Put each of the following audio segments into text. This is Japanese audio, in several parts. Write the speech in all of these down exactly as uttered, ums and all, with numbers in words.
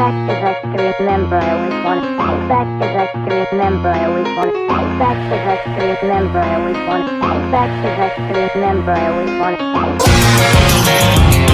back cause I can remember I always wanted to go back cause I can remember I always wanted to go back cause I can remember I always wanted to go back cause I can remember I always wanted to go.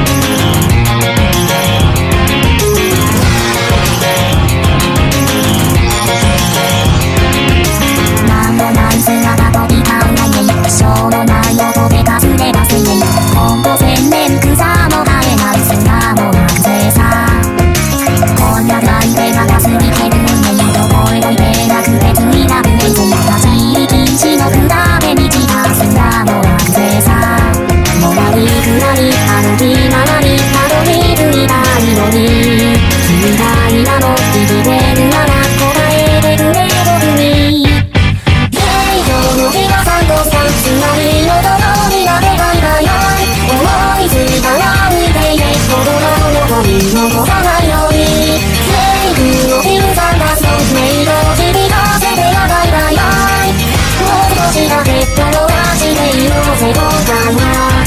なんもない姿といたんだねしょうもない音でかすればせねほんと千年草も生えない砂もなぜさ今夜だいて長すぎてるねどこへもいてなくてついた船ず立ち入り禁止の札でにじた砂もなぜさもらいくらい歩き回りたどり着いたいのに君が今も生きてるなら答えてくれ僕につまりのとこになればいない思いついたら見ていて子供の残り残さないように全部を切るさんだそメイド響かせてやばいバイバイもう少しだけ友達でいようぜ今回は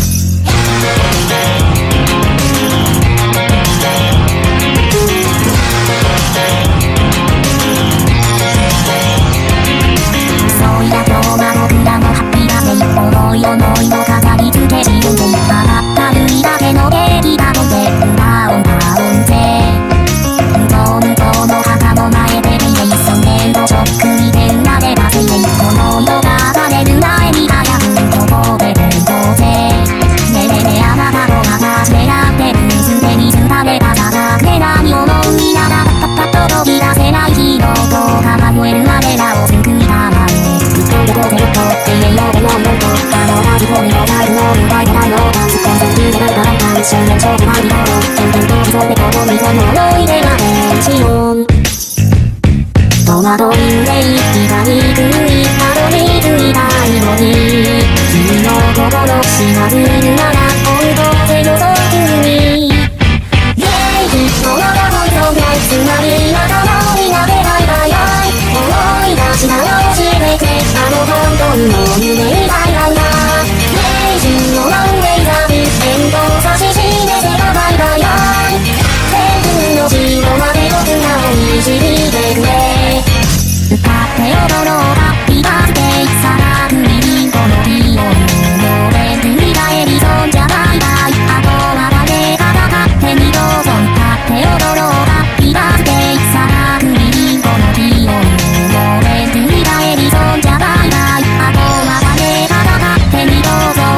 そういや今日は僕らも思い思いの飾り付け自分で払ったるいだけの出来だので裏を回んぜ無糖無糖の墓の前でビレイソネのショックに手裏で出せねこの色が暴れる前に早くここで出ようぜねえねえねえあなたの話でやってるすでに伝れたさなくて何思うにならたった届き出せないヒーローとさまよえる我らを救いたまえずっとどこでもとって言えようでももっと自分のタイプの奪いたいの突っ込んでるだから大一瞬でちょっと前にどう全然と競ってこの溝の思い出が変しよう戸惑い憂い痛み食いたどり着いたいのに君の心調べるなら本当で予測にイェイきっとまだ本当ないつまり仲間になれないバイバイ思い出したら教えてあの本当の夢みたいなんだのワンウェイザビスエンド指し示せばバイバイバイ天空の城まで僕らを導いてくれ歌って踊ろうハッピーバースデーさらくりりんこの日をのれ振り返りそんじゃバイバイあとは誰かが勝手にどうぞ歌って踊ろうハッピーバースデーさらくりりんこの日をのれ振り返りそんじゃバイバイあとは誰かが勝手にどうぞ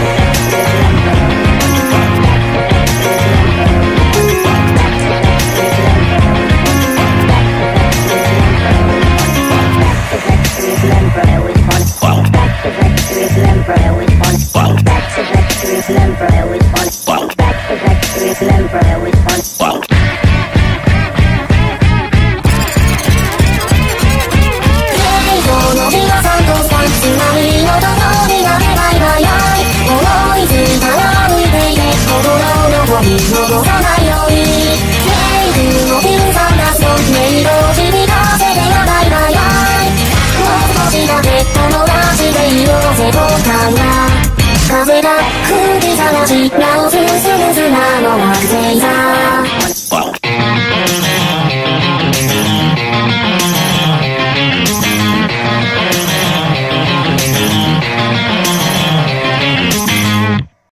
残さないように全部を切るさんだそメイドを響かせてやばいバイバイもう少しだけ友達でいようぜ今回は風が吹きさらしなおすすむ砂の惑星だ